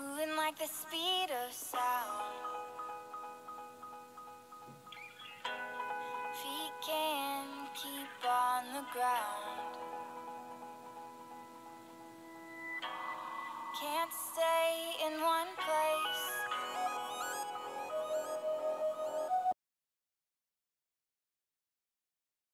moving like the speed of sound. Feet can't keep on the ground. Can't stay in one place.